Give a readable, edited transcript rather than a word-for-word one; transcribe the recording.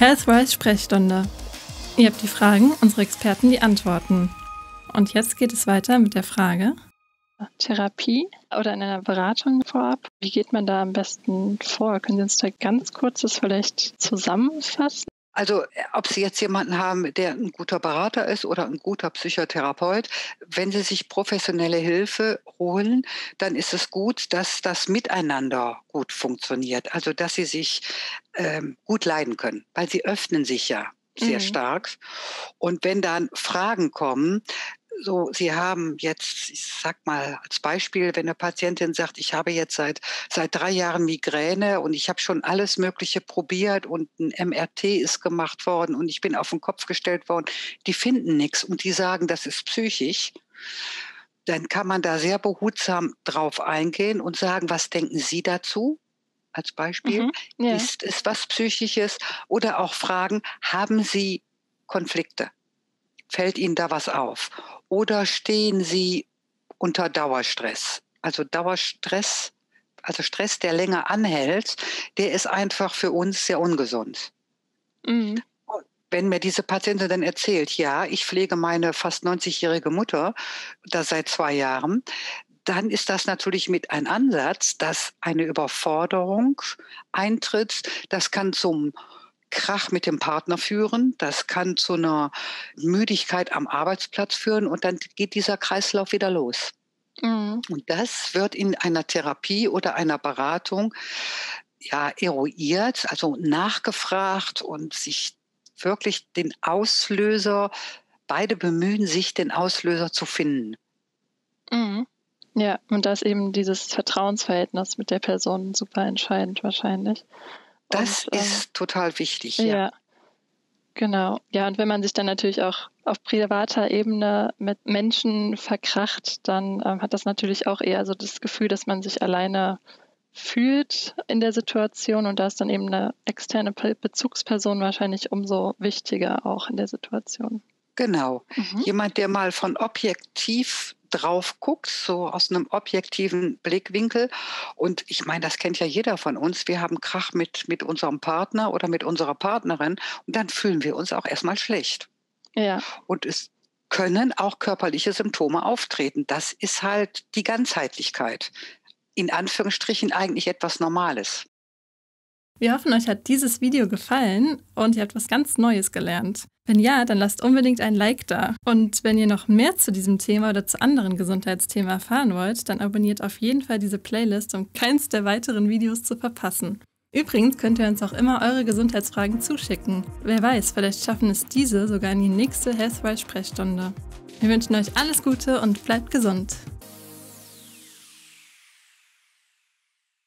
Healthwise Sprechstunde. Ihr habt die Fragen, unsere Experten die Antworten. Und jetzt geht es weiter mit der Frage: Therapie oder in einer Beratung vorab. Wie geht man da am besten vor? Können Sie uns da ganz kurz das vielleicht zusammenfassen? Also, ob Sie jetzt jemanden haben, der ein guter Berater ist oder ein guter Psychotherapeut, wenn Sie sich professionelle Hilfe holen, dann ist es gut, dass das Miteinander gut funktioniert. Also, dass Sie sich, gut leiden können, weil Sie öffnen sich ja sehr stark. Und wenn dann Fragen kommen, so, Sie haben jetzt, ich sage mal als Beispiel, wenn eine Patientin sagt: „Ich habe jetzt seit 3 Jahren Migräne und ich habe schon alles Mögliche probiert und 'n MRT ist gemacht worden und ich bin auf den Kopf gestellt worden.“ Die finden nichts und die sagen, das ist psychisch. Dann kann man da sehr behutsam drauf eingehen und sagen: „Was denken Sie dazu?“ Als Beispiel. Ja. Ist es was Psychisches? Oder auch fragen: „Haben Sie Konflikte? Fällt Ihnen da was auf? Oder stehen Sie unter Dauerstress?“ Also Dauerstress, also Stress, der länger anhält, der ist einfach für uns sehr ungesund. Mhm. Und wenn mir diese Patientin dann erzählt: „Ja, ich pflege meine fast 90-jährige Mutter, das seit 2 Jahren“, dann ist das natürlich mit ein Ansatz, dass eine Überforderung eintritt. Das kann zum Krach mit dem Partner führen, das kann zu einer Müdigkeit am Arbeitsplatz führen und dann geht dieser Kreislauf wieder los. Mhm. Und das wird in einer Therapie oder einer Beratung, ja, eruiert, also nachgefragt und sich wirklich den Auslöser, beide bemühen sich, den Auslöser zu finden. Mhm. Ja, und da ist eben dieses Vertrauensverhältnis mit der Person super entscheidend wahrscheinlich. Das Und ist total wichtig, ja. ja, genau. Ja, und wenn man sich dann natürlich auch auf privater Ebene mit Menschen verkracht, dann hat das natürlich auch eher so das Gefühl, dass man sich alleine fühlt in der Situation, und da ist dann eben eine externe Bezugsperson wahrscheinlich umso wichtiger auch in der Situation. Genau. Mhm. Jemand, der mal von objektiv drauf guckt, so aus einem objektiven Blickwinkel. Und ich meine, das kennt ja jeder von uns. Wir haben Krach mit unserem Partner oder mit unserer Partnerin und dann fühlen wir uns auch erstmal schlecht. Ja. Und es können auch körperliche Symptome auftreten. Das ist halt die Ganzheitlichkeit. In Anführungsstrichen eigentlich etwas Normales. Wir hoffen, euch hat dieses Video gefallen und ihr habt was ganz Neues gelernt. Wenn ja, dann lasst unbedingt ein Like da. Und wenn ihr noch mehr zu diesem Thema oder zu anderen Gesundheitsthemen erfahren wollt, dann abonniert auf jeden Fall diese Playlist, um keins der weiteren Videos zu verpassen. Übrigens könnt ihr uns auch immer eure Gesundheitsfragen zuschicken. Wer weiß, vielleicht schaffen es diese sogar in die nächste Healthwise Sprechstunde. Wir wünschen euch alles Gute und bleibt gesund.